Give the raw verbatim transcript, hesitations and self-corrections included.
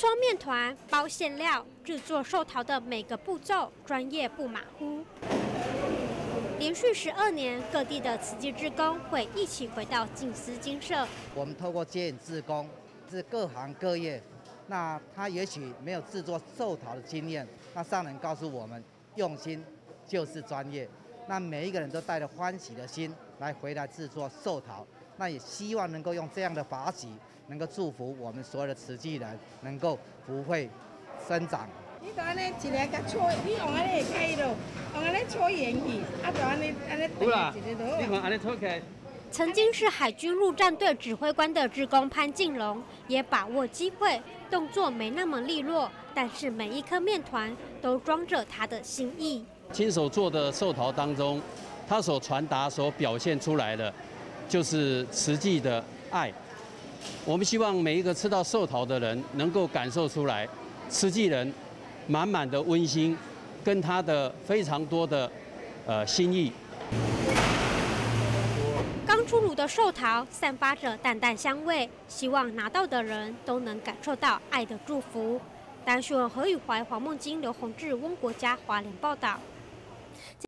搓面团、包馅料、制作寿桃的每个步骤专业不马虎。连续十二年，各地的慈济志工会一起回到静思精舍。 我们透过接引志工，是各行各业，那他也许没有制作寿桃的经验，那上人告诉我们，用心就是专业。那每一个人都带着欢喜的心来回来制作寿桃，那也希望能够用这样的法喜，能够祝福我们所有的慈济人能够福慧生长。 你就安尼一个甲搓，你用安尼会开咯，用安尼搓圆去，啊就安尼安尼对一个就好。 你看安尼搓起来。 曾经是海军陆战队指挥官的志工潘进龙，也把握机会，动作没那么利落，但是每一颗面团都装着他的心意。 亲手做的寿桃当中，他所传达、所表现出来的，就是慈济的爱。我们希望每一个吃到寿桃的人，能够感受出来，慈济人满满的温馨，跟他的非常多的呃心意。 刚出炉的寿桃散发着淡淡香味，希望拿到的人都能感受到爱的祝福。单讯何宇怀、黄梦金、刘宏志、翁国嘉、华联报道。